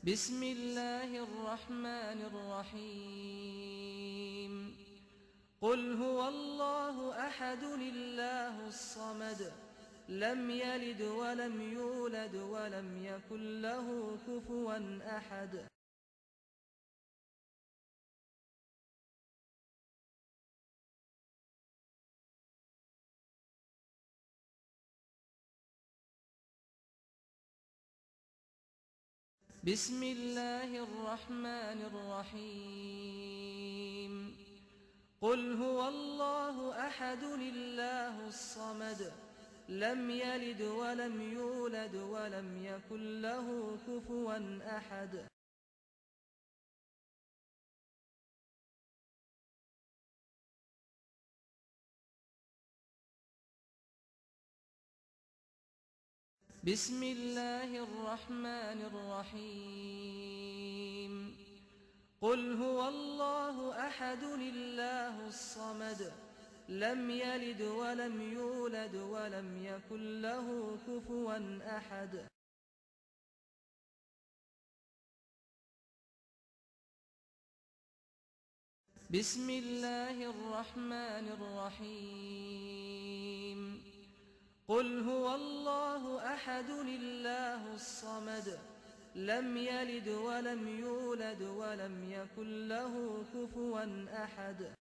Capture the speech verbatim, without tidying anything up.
بسم الله الرحمن الرحيم قل هو الله أحد الله الصمد لم يلد ولم يولد ولم يكن له كفوا أحد. بسم الله الرحمن الرحيم قل هو الله أحد الله الصمد لم يلد ولم يولد ولم يكن له كفوا أحد. بسم الله الرحمن الرحيم قل هو الله أحد الله الصمد لم يلد ولم يولد ولم يكن له كفوا أحد. بسم الله الرحمن الرحيم قل هو الله أحد الله الصمد لم يلد ولم يولد ولم يكن له كفوا أحد.